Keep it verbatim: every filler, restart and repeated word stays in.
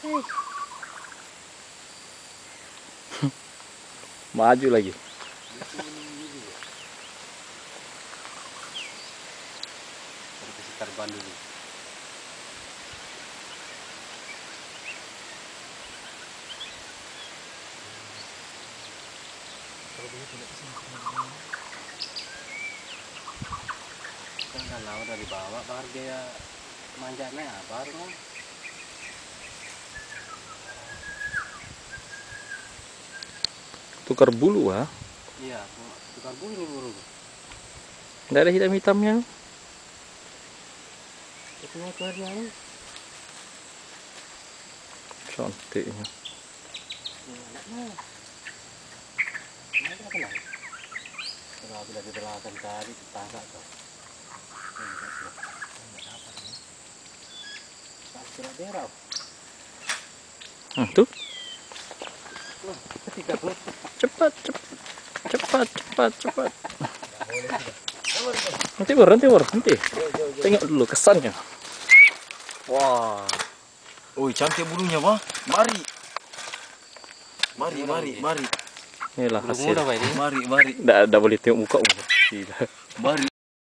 Maju lagi. Sekitar ban dulu. Kalau begitu tidak bisa kan kalau udah dibawa baru dia manjanya baru kan. Tukar bulu ah. Iya, tukar bulu ini bulu. Nggak ada hitam-hitamnya. Itu keluarnya ini. Cantiknya. Nah, mana kenal? Kalau sudah dibelakang tadi ditangkap tuh. Tak sudah derau. Hmm, tuh. Ketika tuh. Cepat, cepat, cepat, cepat, cepat. Nanti bor, nanti bor, nanti. Tengok dulu kesannya. Wah. Woi, cantik bulunya, Pak. Mari. Mari, mari, mari. Inilah hasil. Mari, mari. Nggak, nggak boleh tengok muka. Tidak. Mari.